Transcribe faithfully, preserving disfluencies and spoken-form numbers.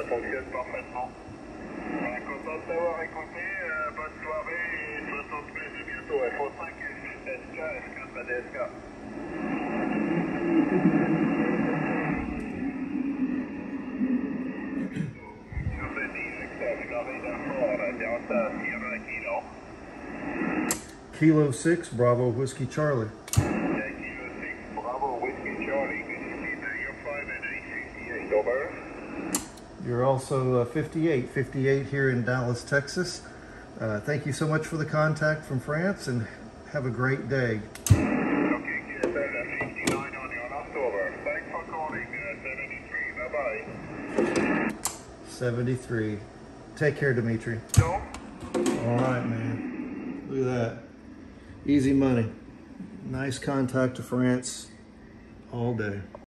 fonctionne parfaitement. Euh, content de t'avoir écouté, euh, bonne soirée et je te retrouve bientôt. F O cinq D S K, F quatre B W C. Sur the D six, Florida, Delta Sierra Kilo. Kilo six, Bravo Whiskey Charlie. Yeah, Kilo six, Bravo Whiskey Charlie. Good to see that you're five and eight fifty-eight, over. You're also uh, fifty-eight, fifty-eight here in Dallas, Texas. Uh, thank you so much for the contact from France, and have a great day. Okay, Q S L fifty-nine on your last over. Thanks for calling uh, seventy-three. Bye-bye. seventy-three. Take care, Dimitri. No? All right, man. Look at that. Easy money. Nice contact to France all day.